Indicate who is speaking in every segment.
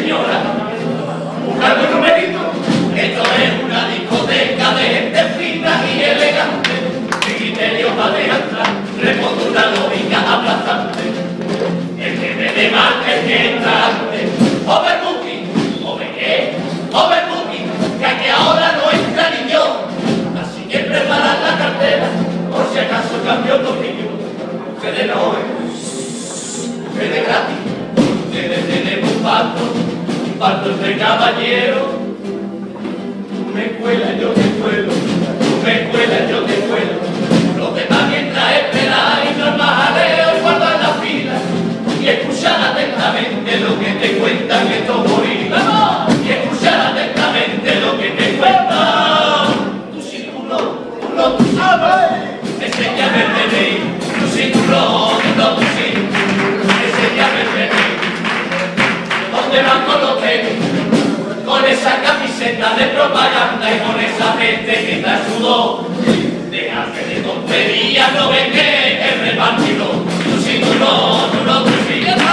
Speaker 1: señora, buscando un numerito. Esto es una discoteca de gente fina y elegante, criterio para entrar, responde una lógica aplastante. El que me demanda, el que entra antes, overbooking, overbooking, que aquí ahora no entra ni yo. Así que preparad la cartera, por si acaso cambio el domicilio. Ustedes no, ustedes gratis, ustedes tenemos un pacto entre caballeros. Tú me cuelas, yo te cuelo, tú me cuelas, yo te cuelo. Los demás mientras esperáis, no más jaleo y guardar la fila. Y escuchar atentamente lo que te cuentan estos gorilas. Y escuchar atentamente lo que te cuentan. Tú sí, tú no, tú sabes. Enséñame el DNI. Tú sí, tú no, tú sí. Enséñame el DNI. ¿Dónde van con los tenis? Con esa camiseta de propaganda y con esa gente que da sudor. Déjate de tonterías, no ven que el repartidor. Tú sí, tú no, tú sí.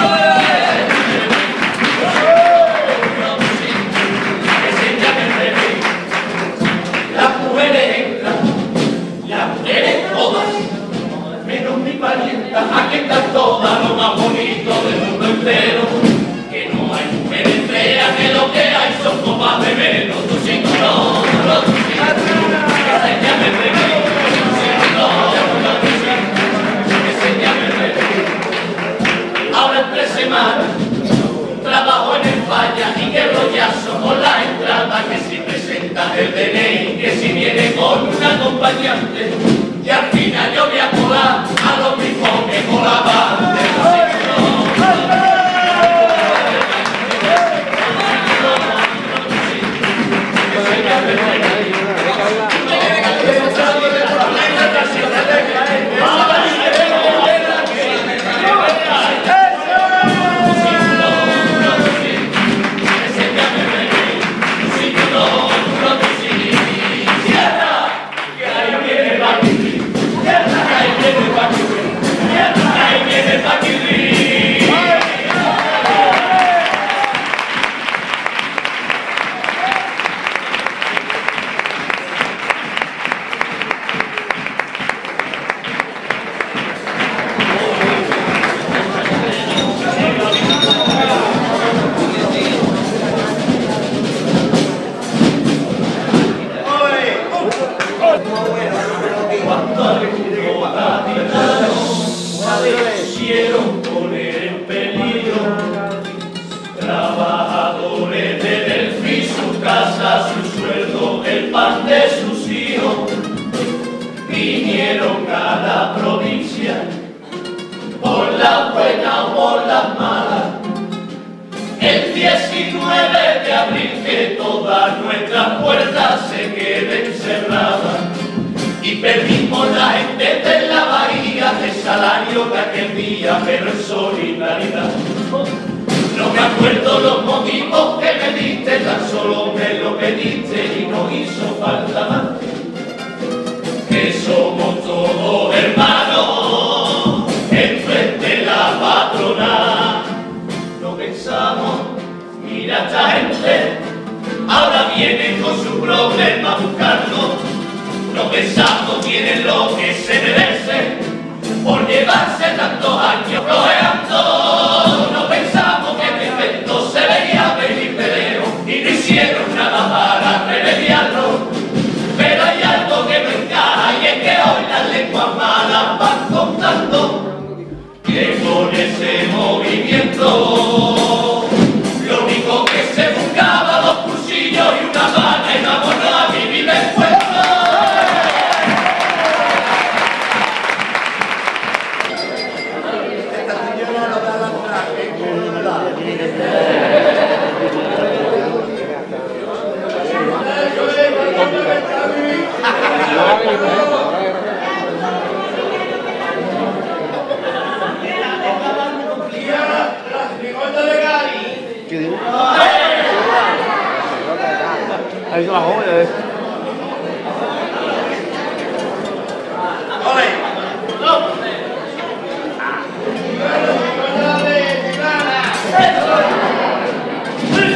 Speaker 1: Enséñame el DNI. Las mujeres entran, las mujeres todas, menos mi parienta, aquí están todas, lo más bonito del mundo entero. Que no hay mujeres feas, que lo que hay son copas de menos. Tú sí, tú no, tú sí. Enséñame el DNI. Tú sí, tú no, tú sí. Enséñame el DNI. Ahora en 3 semanas, trabajo en el falla y que rollazo con la entrada, que si presenta el DNI, que si viene con un acompañante, y al final yo voy a colar a lo mismo que colaba antes. Quisieron poner en peligro trabajadores de Delphi, su casa, su sueldo, el pan de sus hijos. Vinieron a la provincia por la buena o por las malas. El 19 de abril que todas nuestras puertas se queden cerradas. Y perdimos la gente de la bahía, el salario de aquel día, pero en solidaridad. No me acuerdo los motivos que me diste, tan solo me lo pediste y no hizo falta más. Que somos todos hermanos, enfrente la patrona. No pensamos, mira esta gente, ahora vienen con su problema a buscarlo. No pensamos tienen lo que se merece por llevarse tantos años flojeando. No pensamos que el efecto se veía venir de lejos y no hicieron nada para remediarlo. Pero hay algo que no encaja y es que hoy las lenguas malas van contando que con ese movimiento lo único que se buscaba, 2 cursillos y una bala, y vámonos a vivir después.
Speaker 2: Ahí se bajó, ya ves.
Speaker 1: ¡Ole!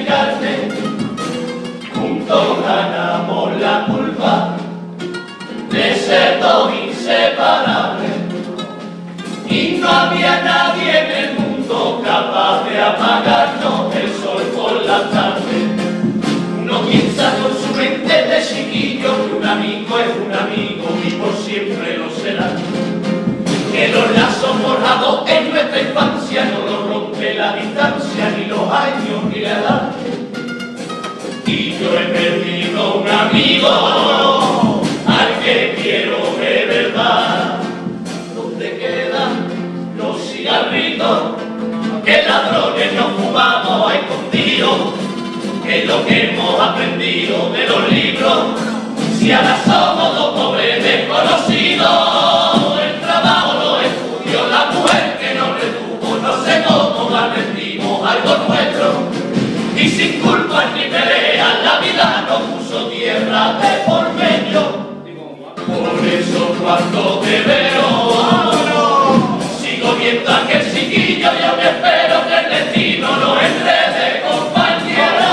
Speaker 1: carne, juntos ganamos la culpa de ser dos inseparables. Y no había nadie en el mundo capaz de apagarnos el sol por la tarde. Uno piensa con su mente de chiquillo que un amigo es un amigo y por siempre lo será. Que los lazos forjados en nuestra infancia no los rompe la distancia, ni los años, ni la edad. Y yo he perdido un amigo al que quiero de verdad. ¿Dónde quedan los cigarritos que ladrones nos fumamos a escondidos? ¿Qué es lo que hemos aprendido de los libros? Si ahora somos dos pobres desconocidos, el trabajo, los estudios, la mujer que nos retuvo, no sé cómo aprendimos algo nuestro. Y sin culpa ni pelea, la vida nos puso tierra de por medio. Por eso cuando te veo, sigo viendo a aquel chiquillo, yo me espero que el destino nos enrede, compañero.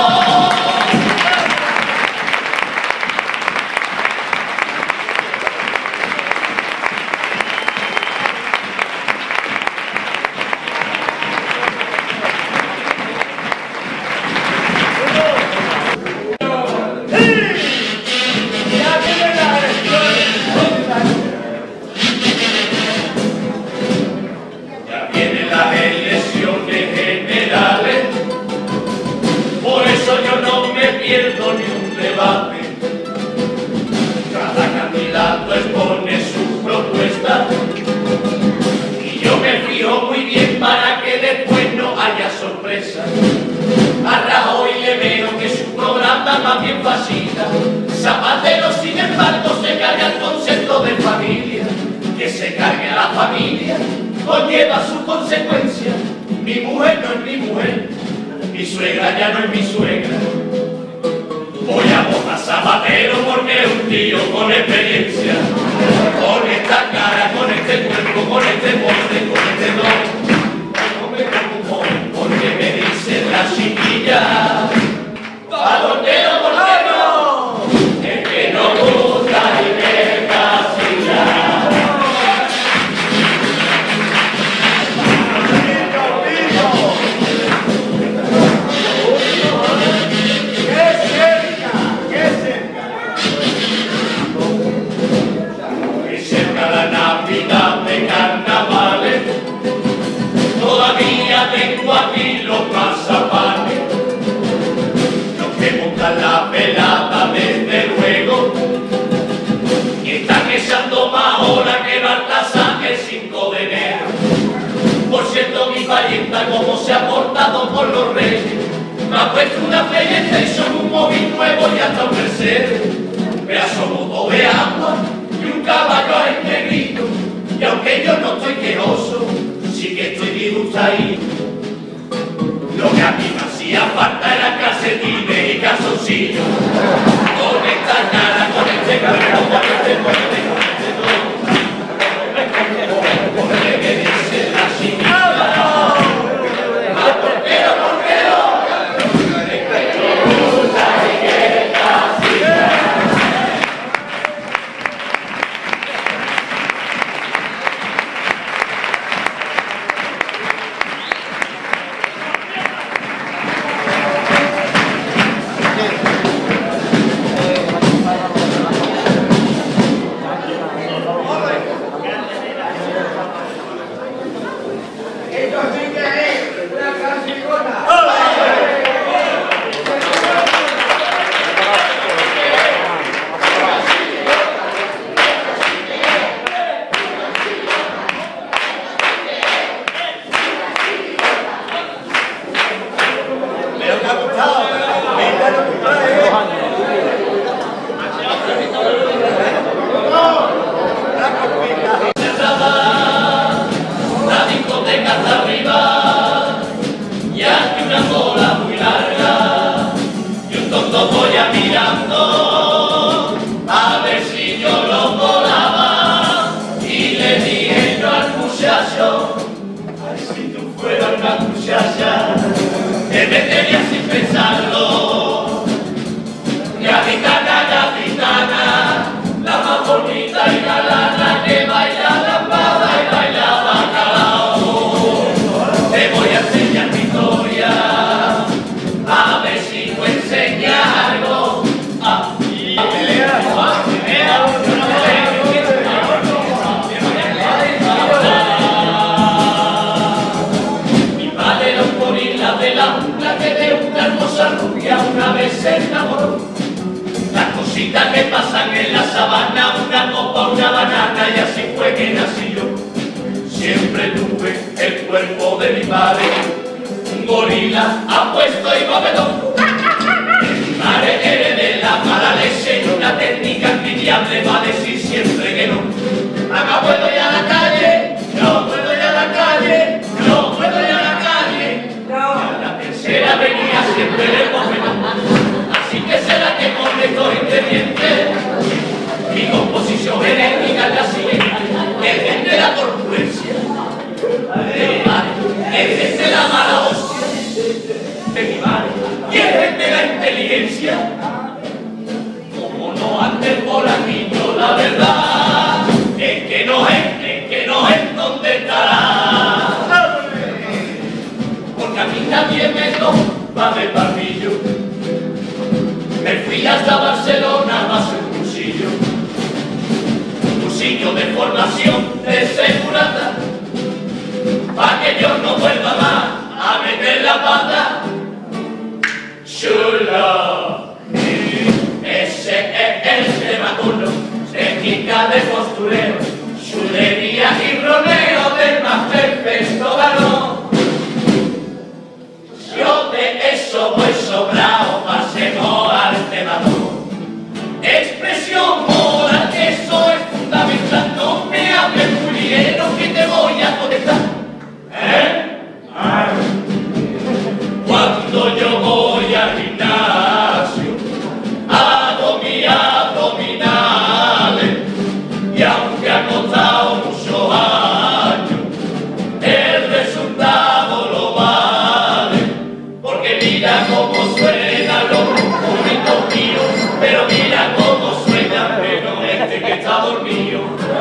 Speaker 1: Cada candidato expone su propuesta y yo me fijo muy bien para que después no haya sorpresa. A Rajoy le veo que su programa más bien fascista. Zapatero, sin embargo, se carga el concepto de familia. Que se cargue a la familia conlleva sus consecuencias. Mi mujer no es mi mujer, mi suegra ya no es mi suegra. Voy a votar Zapatero porque es un tío con experiencia. Con esta cara, con este cuerpo, con este porte, con este don. No me preocupo porque me dicen la chiquilla. Palotero, ¿por qué no? Es que no gusta y me casilla. Tengo aquí los mazapanes, los que montan la pelada desde luego, y están echando más horas que Baltasar el 5 de enero. Por cierto, mi parienta, como se ha portado con los reyes, me ha puesto una PlayStation, un móvil nuevo y hasta un Mercedes, un pedazo moto de agua y un caballo en negrito. Y aunque yo no estoy quejoso, sí que estoy disgustadito. Lo que a mí me hacía falta eran calcetines y calzoncillos. Con esta cara, con este cabello, con este corte, con este todo. Porque me dice la chiquita. una vez se enamoró. Las cositas que pasan en la sabana, una copa, una banana, y así fue que nací yo. Siempre tuve el cuerpo de mi padre, un gorila apuesto y movedor. De mi madre heredé la mala leche y una técnica envidiable va a decir siempre que no. Acá puedo ir a la calle, no puedo ir a la calle, no puedo ir a la calle. Y a la tercera venía siempre el comedor. Así que será que con estos ingredientes mi composición genética es la siguiente. Es de la corpulencia, de mi madre, es de la mala hostia, de mi madre, y es de la inteligencia. Como no ande por aquí, yo la verdad es que no es donde estará. Porque a mí nadie me toma de palmillo. Me fui hasta Barcelona más un cursillo de formación de segurata, pa' que yo no vuelva más a meter la pata. Chulo, ese es el tema uno, técnica de postureo, chulería y roneo del más perfecto varón. Yo de eso voy sobrado, pasemos al tema dos. Expresión moral, eso es fundamental, no me hables muy ligero que te voy a contestar. Cuando yo voy al gimnasio, hago mis abdominales, y aunque ha costado muchos años, el resultado lo vale, porque mira cómo suenan los musculitos míos, pero mira cómo suena menos este que está dormido.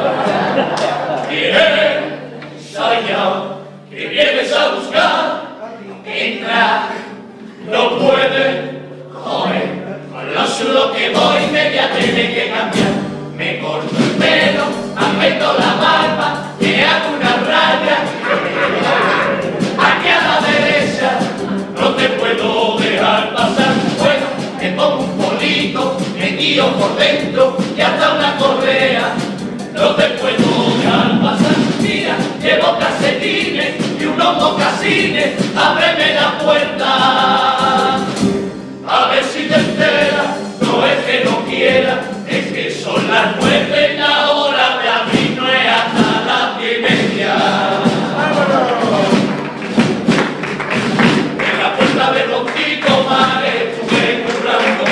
Speaker 1: Bien ensayado, que vienes a buscar, entra, no puede, joder, con lo chulo que voy me voy a tener que cambiar. Me corto el pelo, afeito la barba, me hago una raya. Aquí a la derecha no te puedo dejar pasar. Bueno, me pongo un polito, me guío por dentro y hasta una correa. No te puedo dejar pasar. Mira, llevo calcetines y unos mocasines, ábreme la puerta. A ver si te enteras, no es que no quiera, es que son las 9 y la hora de abrir no es hasta las 10:30. En la puerta de Roncito Mare, estuve currando,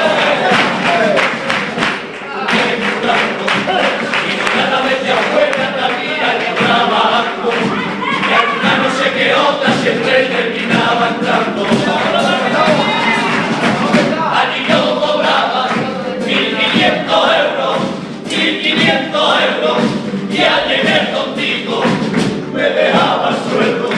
Speaker 1: y cada vez de afuera también trabajando, y alguna no sé qué otra siempre terminaba entrando. Allí yo cobraba 1.500 euros, 1.500 euros, y al llegar contigo me dejaba el sueldo.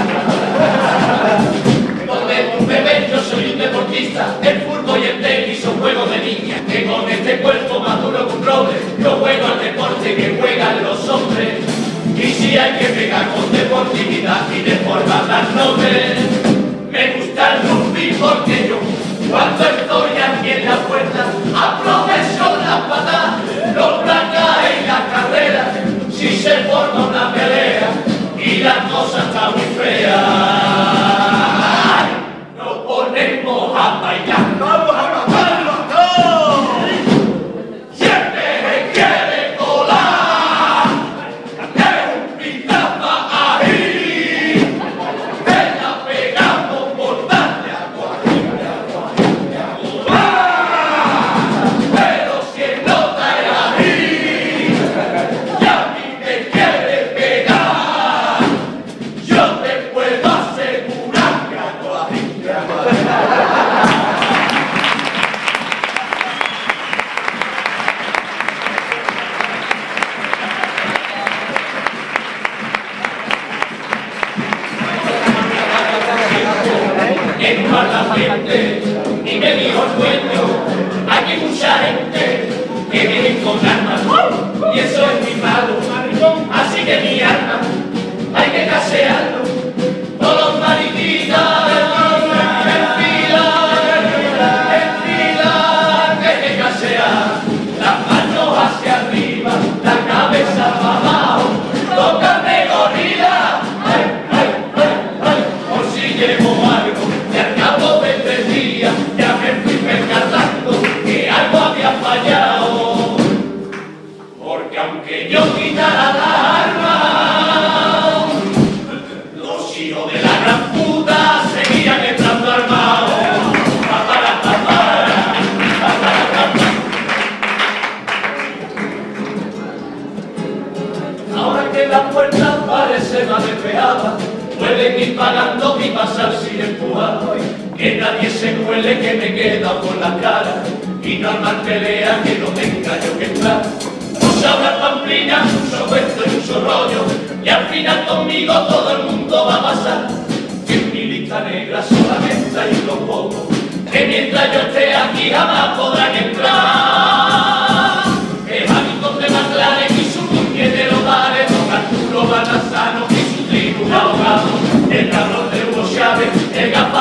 Speaker 1: Donde tú me ves, yo soy un deportista, el fútbol y el tenis son juegos de niña, que con este cuerpo maduro con roble, yo juego al deporte que juegan los hombres, y si hay que pegar con deportividad y de forma tan noble, me gusta el rugby porque yo, cuando estoy aquí en la puerta, aprovecho las patadas, los blancas en la carrera, si se forma una pelea y la cosa está muy fea, nos ponemos a bailar. ¡Vamos a bailarlo! ¡No! Siempre me quiere colar, es un pizapa ahí, me la pegamos por darle a pero si el nota era ahí, y a mí me quiere pegar, yo te puedo asegurar que hago así. Entró a la gente y me dijo el dueño, aquí hay mucha gente que viene con armas, y eso es muy malo, así que mi arma hay que casearlo, todos los mariquitas en fila, llevo algo, y al cabo de 3 días ya me fui percatando que algo había fallado. Porque aunque yo quitara la arma, los hijos de la gran puta seguían entrando armados. Ahora que la puerta parece más despejada, pueden ir pagando y pasar sin empujar. Que nadie se cuele que me queda por la cara y no armar pelea que no tenga yo que entrar. Mucha hablar pamplina, mucho cuento y mucho rollo, y al final conmigo todo el mundo va a pasar. Que en mi lista negra solamente hay unos pocos, que mientras yo esté aquí jamás podrán entrar. Evanitos de Maclares y su puñetero bares, don Arturo Banazano y su tribu ahogado, el cabrón de Hugo Chávez, el gafán